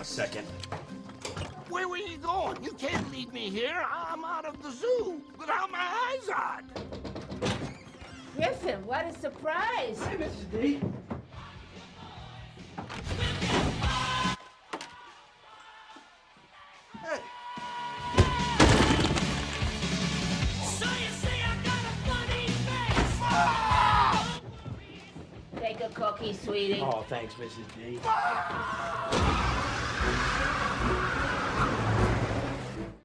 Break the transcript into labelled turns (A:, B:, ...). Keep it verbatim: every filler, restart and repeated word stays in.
A: a second.
B: Where were you going? You can't leave me here. I'm out of the zoo without my eyes on.
C: Griffin, what a surprise.
D: Hi, Missus D. Hey.
E: So you say I got a funny face.
B: Ah!
C: Take a cookie, sweetie.
A: Oh, thanks, Missus D.
B: Ah!